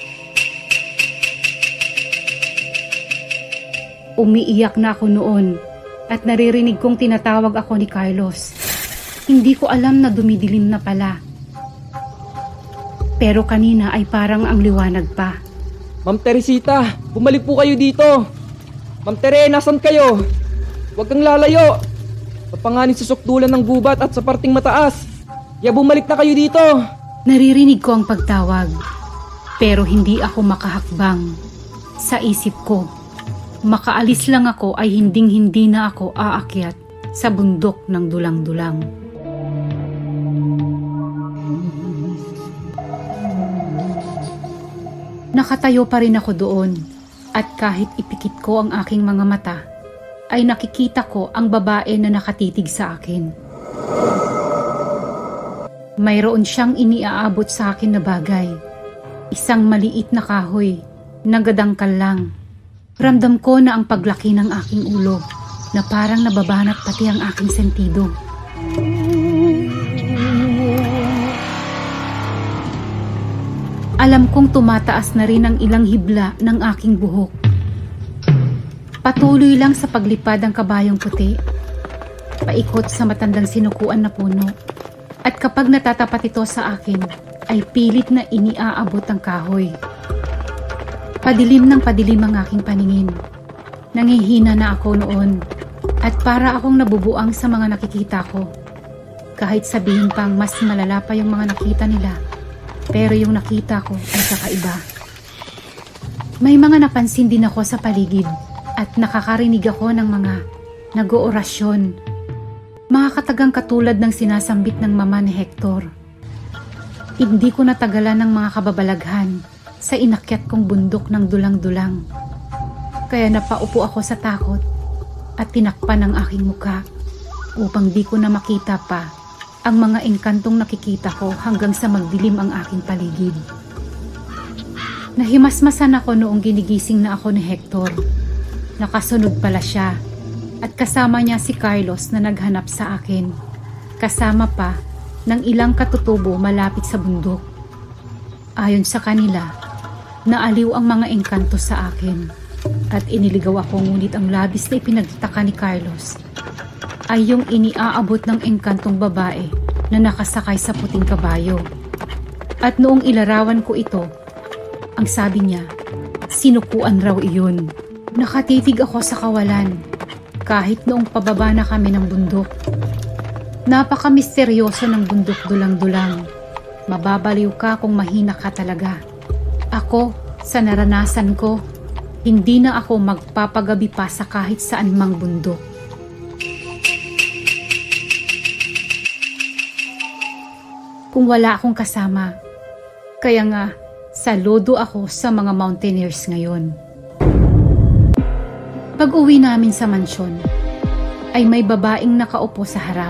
Umiiyak na ako noon at naririnig kong tinatawag ako ni Carlos. Hindi ko alam na dumidilim na pala. Pero kanina ay parang ang liwanag pa. Ma'am Teresita, bumalik po kayo dito. Ma'am Tere, nasan kayo? Huwag kang lalayo. Papanganin sa sukdulan ng gubat at sa parting mataas. Kaya bumalik na kayo dito. Naririnig ko ang pagtawag. Pero hindi ako makahakbang. Sa isip ko, makaalis lang ako ay hinding-hindi na ako aakyat sa bundok ng dulang-dulang. Nakatayo pa rin ako doon at kahit ipikit ko ang aking mga mata, ay nakikita ko ang babae na nakatitig sa akin. Mayroon siyang iniaabot sa akin na bagay. Isang maliit na kahoy, nagadangkal lang. Ramdam ko na ang paglaki ng aking ulo na parang nababanat pati ang aking sentido. Alam kong tumataas na rin ang ilang hibla ng aking buhok. Patuloy lang sa paglipad ang kabayong puti, paikot sa matandang sinukuan na puno. At kapag natatapat ito sa akin, ay pilit na iniaabot ang kahoy. Padilim ng padilim ang aking paningin. Nangihina na ako noon at para akong nabubuang sa mga nakikita ko. Kahit sabihin pang mas malala pa yung mga nakita nila, Pero yung nakita ko ay kakaiba. May mga napansin din ako sa paligid at nakakarinig ako ng mga nag-oorasyon. Mga katagang katulad ng sinasambit ng mama ni Hector. Hindi ko natagalan ng mga kababalaghan sa inakyat kong bundok ng dulang-dulang. Kaya napaupo ako sa takot at tinakpan ang aking muka upang di ko na makita pa ang mga engkantong nakikita ko hanggang sa magdilim ang aking paligid. Nahimasmasan ako noong ginigising na ako ni Hector. Nakasunod pala siya at kasama niya si Carlos na naghanap sa akin. Kasama pa ng ilang katutubo malapit sa bundok. Ayon sa kanila, naaliw ang mga engkanto sa akin at iniligaw ako, ngunit ang labis na ipinagtaka ni Carlos ay yung iniaabot ng engkantong babae na nakasakay sa puting kabayo. At noong ilarawan ko ito, ang sabi niya, sinukuan raw iyon. Nakatitig ako sa kawalan kahit noong pababa na kami ng bundok. Napaka-misteryoso ng bundok dulang-dulang. Mababaliw ka kung mahina ka talaga. Ako, sa naranasan ko, hindi na ako magpapagabi pa sa kahit saan mang bundok. Kung wala akong kasama, kaya nga saludo ako sa mga mountaineers ngayon. Pag-uwi namin sa mansyon, ay may babaeng nakaupo sa harap.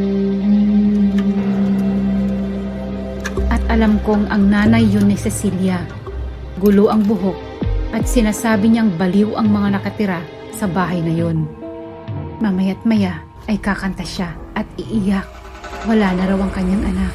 At alam kong ang nanay yun ni Cecilia. Gulo ang buhok at sinasabi niyang baliw ang mga nakatira sa bahay na yun. Mamaya't maya ay kakanta siya at iiyak. Wala na raw ang kanyang anak.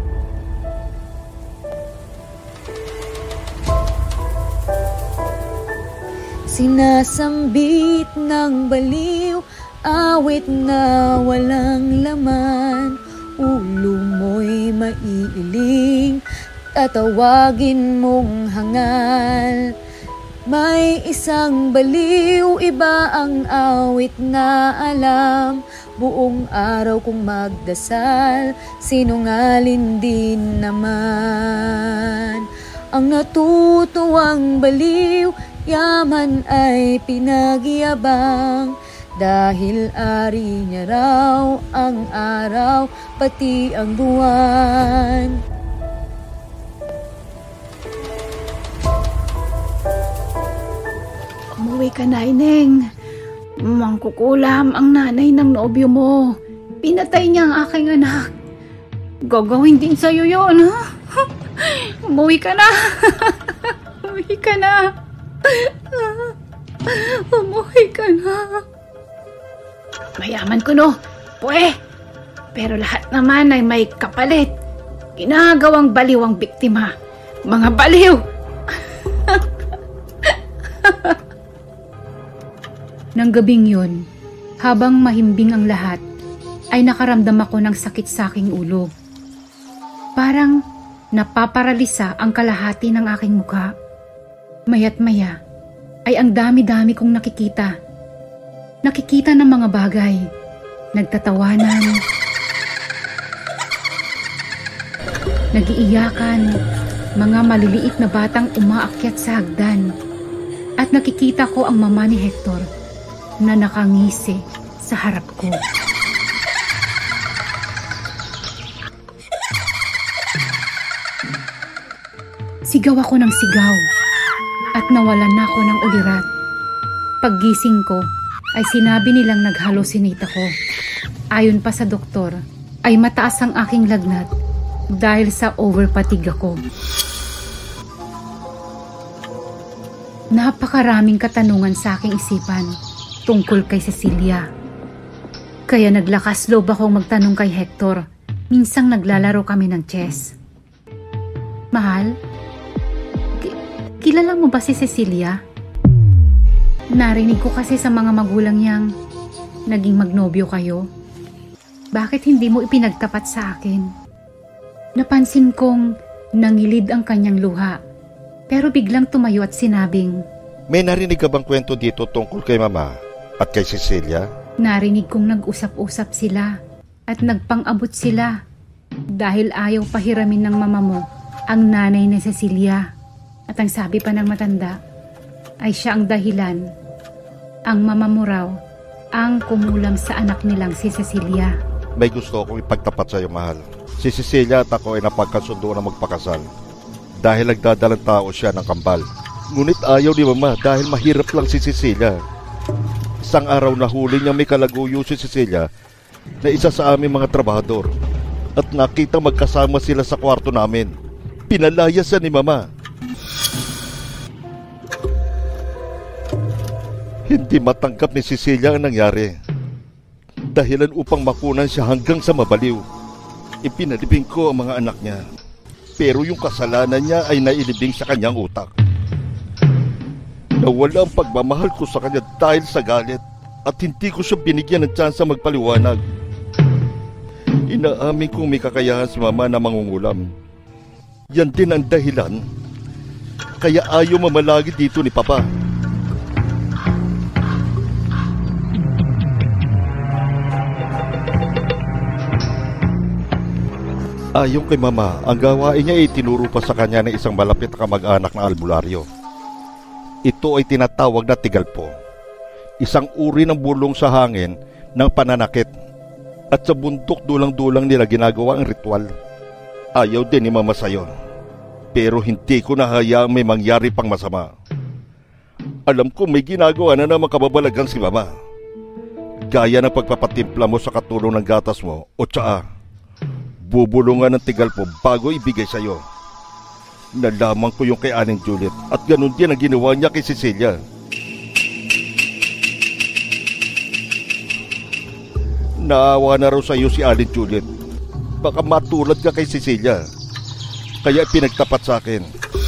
Sinasambit ng baliw, awit na walang laman. Ulo mo'y maiiling, tatawagin mong hangal. May isang baliw, iba ang awit na alam. Buong araw kong magdasal, sinungalin din naman. Ang natutuwang baliw, yaman ay pinagyabang, dahil ari niya raw ang araw pati ang buwan. Umuwi ka na, Ineng. Mangkukulam ang nanay ng nobyo mo. Pinatay niya ang aking anak. Gagawin din sa'yo yun, ha? Umuwi ka na. Umuwi ka na. Umuwi ka na. Mayaman ko, no? Pwe. Pero lahat naman ay may kapalit. Ginagawang baliw ang biktima. Mga baliw. Nang gabing yun, habang mahimbing ang lahat, ay nakaramdam ako ng sakit sa aking ulo. Parang napaparalisa ang kalahati ng aking mukha. Maya't maya ay ang dami-dami kong nakikita. Nakikita ng mga bagay, nagtatawanan, nagiiyakan, mga maliliit na batang umaakyat sa hagdan. At nakikita ko ang mama ni Hector na nakangisi sa harap ko. Sigaw ako ng sigaw at nawalan na ako ng ulirat. Paggising ko ay sinabi nilang nag-hallucinate ako. Ayon pa sa doktor ay mataas ang aking lagnat dahil sa overfatigue ako. Napakaraming katanungan sa aking isipan tungkol kay Cecilia. Kaya naglakas loob akong magtanong kay Hector. Minsang naglalaro kami ng chess. Mahal, kilala mo ba si Cecilia? Narinig ko kasi sa mga magulang niyang naging magnobyo kayo. Bakit hindi mo ipinagtapat sa akin? Napansin kong nangilid ang kanyang luha, pero biglang tumayo at sinabing, may narinig ka bang kwento dito tungkol kay Mama at kay Cecilia? Narinig kong nag-usap-usap sila at nagpang-abot sila dahil ayaw pahiramin ng mama mo ang nanay ni Cecilia. At ang sabi pa ng matanda ay siya ang dahilan, ang mama mo raw, ang kumulam sa anak nilang si Cecilia. May gusto akong ipagtapat sa iyo, mahal. Si Cecilia at ako ay napagkasundo na magpakasal dahil nagdadalang tao siya ng kambal. Ngunit ayaw ni mama dahil mahirap lang si Cecilia. Isang araw nahuli niya may kalaguyo si Cecilia na isa sa aming mga trabahador at nakita magkasama sila sa kwarto namin. Pinalayasan ni mama. Hindi matanggap ni Cecilia ang nangyari. Dahilan upang makunan siya hanggang sa mabaliw. Ipinalibing ko ang mga anak niya. Pero yung kasalanan niya ay nailibing sa kanyang utak. Nawala ang pagmamahal ko sa kanya dahil sa galit at hindi ko siya binigyan ng tsansa magpaliwanag. Inaamin kong may kakayahan si mama na mangungulam. Yan din ang dahilan kaya ayaw mamalagi dito ni Papa. Ayon kay mama, ang gawain niya ay tinuro pa sa kanya ng isang malapit na kamag-anak na albularyo. Ito ay tinatawag na tigalpo, isang uri ng bulong sa hangin ng pananakit, at sa bundok dulang-dulang nila ginagawa ang ritual. Ayaw din ni mama sayon, pero hindi ko nahayaang may mangyari pang masama. Alam ko may ginagawa na naman kababalagan si mama, gaya ng pagpapatimpla mo sa katulong ng gatas mo o tsaa. Bubulungan ng tigalpo bago ibigay sa'yo. Nalaman ko yung kay Aling Juliet at ganun din ang ginawa niya kay Cecilia. Naawa na raw sa'yo si Aling Juliet. Baka matulad ka kay Cecilia. Kaya pinagtapat sa akin.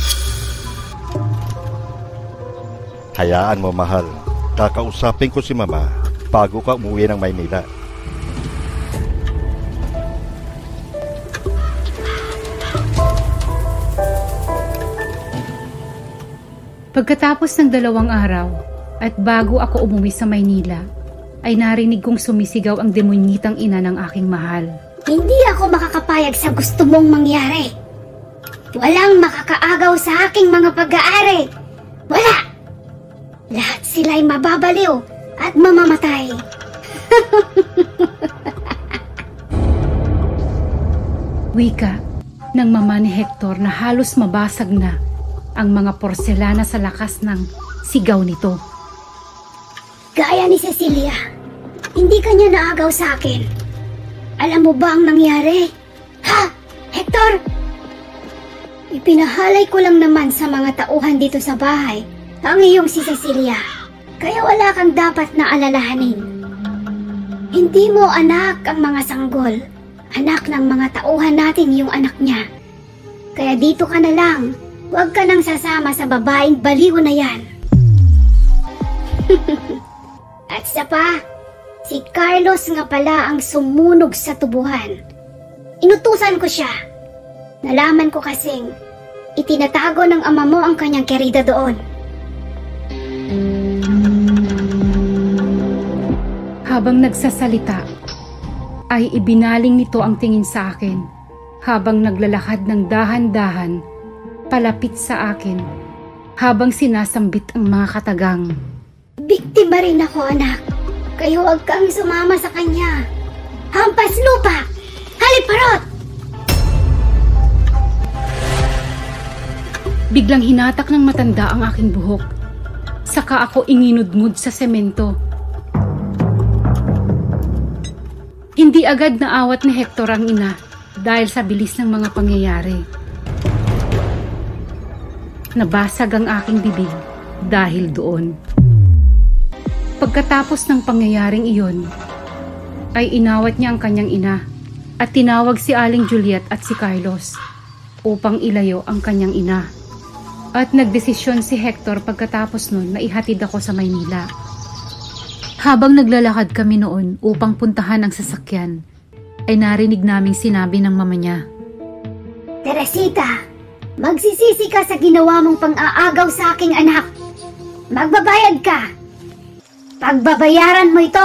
Hayaan mo, mahal. Kakausapin ko si mama bago ka umuwi ng Maynila. Pagkatapos ng 2 araw at bago ako umuwi sa Maynila, ay narinig kong sumisigaw ang demonyitang ina ng aking mahal. Hindi ako makakapayag sa gusto mong mangyari. Walang makakaagaw sa aking mga pag-aari. Wala! Lahat sila'y mababaliw at mamamatay. Wika ng mama ni Hector na halos mabasag na ang mga porselana sa lakas ng sigaw nito. Gaya ni Cecilia, hindi kanya naagaw sa akin. Alam mo ba ang nangyari? Ha? Hector? Ipinahalay ko lang naman sa mga tauhan dito sa bahay ang iyong si Cecilia. Kaya wala kang dapat na alalahanin. Hindi mo anak ang mga sanggol. Anak ng mga tauhan natin yung anak niya. Kaya dito ka na lang. Huwag ka nang sasama sa babaeng baliw na yan. At isa pa, si Carlos nga pala ang sumunog sa tubuhan. Inutusan ko siya. Nalaman ko kasing itinatago ng ama mo ang kanyang kerida doon. Habang nagsasalita, ay ibinaling nito ang tingin sa akin habang naglalakad ng dahan-dahan palapit sa akin habang sinasambit ang mga katagang. Biktima rin ako, anak. Kaya huwag kang sumama sa kanya. Hampas lupa! Haliparot! Biglang hinatak ng matanda ang aking buhok. Saka ako inginudmud sa semento. Hindi agad naawat ni Hector ang ina dahil sa bilis ng mga pangyayari. Nabasag ang aking bibig dahil doon. Pagkatapos ng pangyayaring iyon, ay inawat niya ang kanyang ina at tinawag si Aling Juliet at si Carlos upang ilayo ang kanyang ina. At nagdesisyon si Hector pagkatapos nun na ihatid ako sa Maynila. Habang naglalakad kami noon upang puntahan ang sasakyan, ay narinig naming sinabi ng mama niya, Teresita, magsisisi ka sa ginawa mong pang-aagaw sa aking anak. Magbabayad ka. Pagbabayaran mo ito.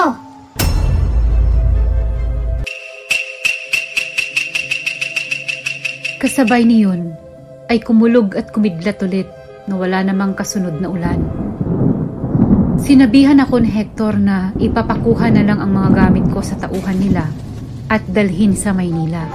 Kasabay niyon ay kumulog at kumidlat ulit na wala namang kasunod na ulan. Sinabihan ako ni Hector na ipapakuha na lang ang mga gamit ko sa tauhan nila at dalhin sa Maynila.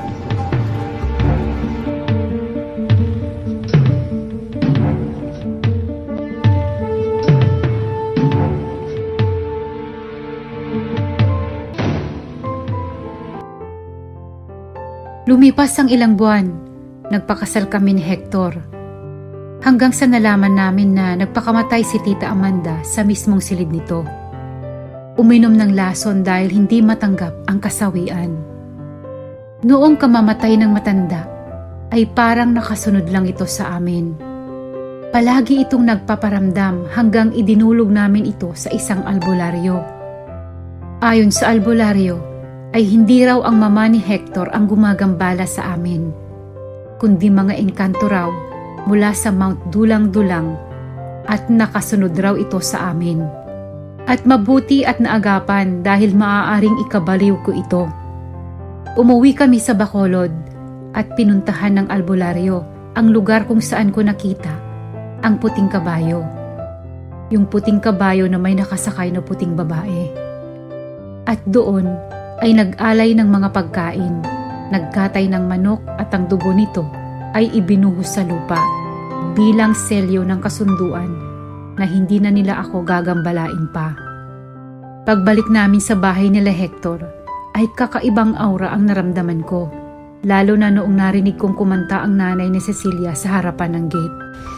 Lumipas ang ilang buwan, nagpakasal kami ni Hector. Hanggang sa nalaman namin na nagpakamatay si Tita Amanda sa mismong silid nito. Uminom ng lason dahil hindi matanggap ang kasawian. Noong kamamatay ng matanda, ay parang nakasunod lang ito sa amin. Palagi itong nagpaparamdam hanggang idinulog namin ito sa isang albularyo. Ayon sa albularyo, ay hindi raw ang mama ni Hector ang gumagambala sa amin, kundi mga engkanto raw mula sa Mount Dulang-Dulang at nakasunod raw ito sa amin. At mabuti at naagapan dahil maaaring ikabaliw ko ito. Umuwi kami sa Bacolod at pinuntahan ng albularyo ang lugar kung saan ko nakita ang puting kabayo. Yung puting kabayo na may nakasakay na puting babae. At doon ay nag-alay ng mga pagkain, nagkatay ng manok at ang dugo nito ay ibinuhos sa lupa bilang selyo ng kasunduan na hindi na nila ako gagambalain pa. Pagbalik namin sa bahay nila Hector ay kakaibang aura ang naramdaman ko, lalo na noong narinig kong kumanta ang nanay ni Cecilia sa harapan ng gate.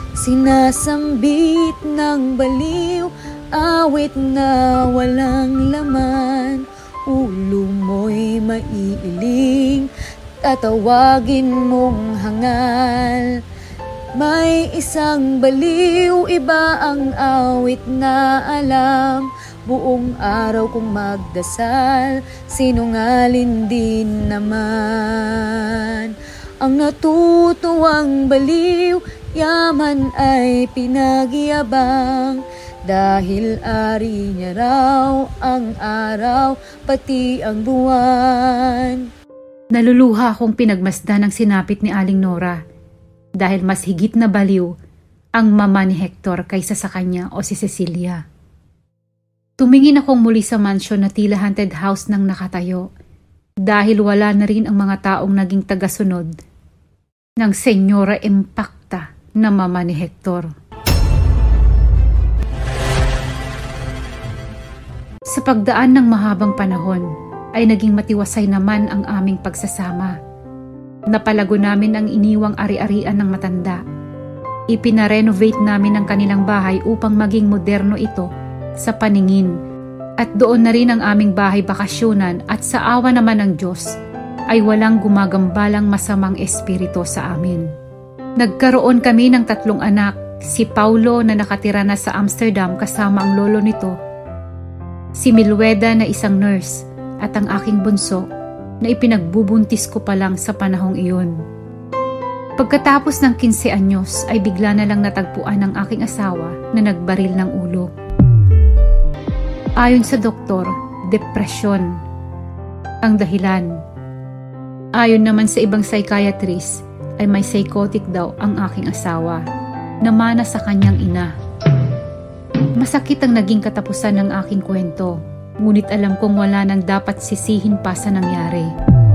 Sinasambit ng baliw, awit na walang laman, ulo mo'y maiiling, tatawagin mong hangal. May isang baliw, iba ang awit na alam, buong araw kong magdasal, sinungalin din naman. Ang natutuwang baliw, yaman ay pinagyabang, dahil ari niya raw ang araw, pati ang buwan. Naluluha akong pinagmasdan ng sinapit ni Aling Nora dahil mas higit na baliw ang mama ni Hector kaysa sa kanya o si Cecilia. Tumingin akong muli sa mansyon na tila haunted house nang nakatayo dahil wala na rin ang mga taong naging tagasunod ng Senyora Impacta na mama ni Hector. Sa pagdaan ng mahabang panahon, ay naging matiwasay naman ang aming pagsasama. Napalago namin ang iniwang ari-arian ng matanda. Ipinarenovate namin ang kanilang bahay upang maging moderno ito sa paningin. At doon na rin ang aming bahay bakasyonan at sa awa naman ng Diyos, ay walang gumagambalang masamang espiritu sa amin. Nagkaroon kami ng 3 anak, si Paulo na nakatira na sa Amsterdam kasama ang lolo nito, si Milweda na isang nurse at ang aking bunso na ipinagbubuntis ko pa lang sa panahong iyon. Pagkatapos ng 15 anyos ay bigla na lang natagpuan ng aking asawa na nagbaril ng ulo. Ayon sa doktor, depresyon ang dahilan. Ayon naman sa ibang psychiatrist ay may psychotic daw ang aking asawa na mana sa kanyang ina. Masakit ang naging katapusan ng aking kwento, ngunit alam kong wala nang dapat sisihin pa sa nangyari.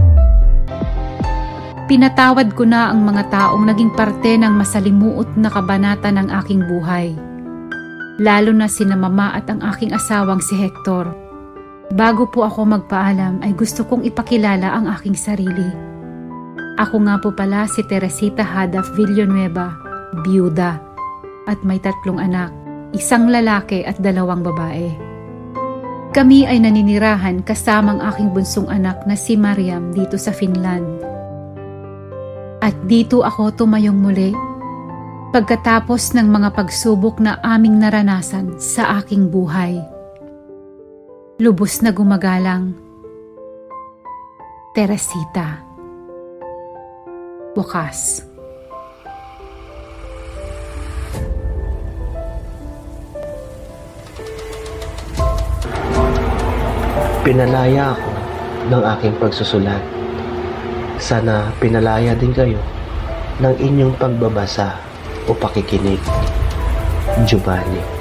Pinatawad ko na ang mga taong naging parte ng masalimuot na kabanata ng aking buhay, lalo na sina mama at ang aking asawang si Hector. Bago po ako magpaalam ay gusto kong ipakilala ang aking sarili. Ako nga po pala si Teresita Hadaf Villanueva, biyuda, at may 3 anak. 1 lalaki at 2 babae. Kami ay naninirahan kasamang aking bunsong anak na si Mariam dito sa Finland. At dito ako tumayong muli pagkatapos ng mga pagsubok na aming naranasan sa aking buhay. Lubos na gumagalang, Teresita. Wakas. Pinalaya ako ng aking pagsusulat. Sana pinalaya din kayo ng inyong pagbabasa o pakikinig. Giovanni.